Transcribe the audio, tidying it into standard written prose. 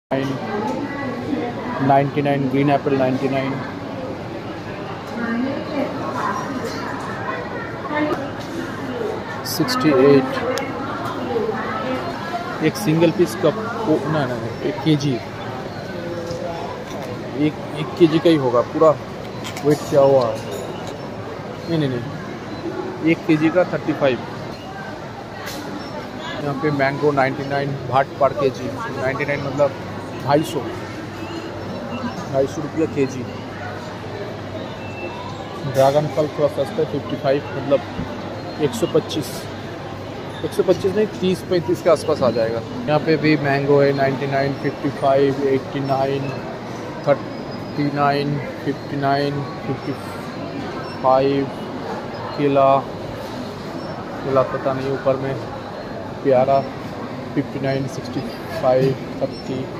99 green Apple 99, 68। एक single piece cup ना ना 1 kg, एक kg का ही होगा पूरा वेट किया हुआ है। नहीं 1 kg का 35। यहाँ पे मैंगो 99 भाट पर kg, 99 मतलब 250 रुपया kg। ड्रैगन फल थोड़ा सस्ता है 55 मतलब 125 नहीं 30-35 के आसपास आ जाएगा। यहाँ पे भी मैंगो है 99, 55, 89, 39, 59, 55। केला पता नहीं ऊपर में प्यारा 59, 65, 30।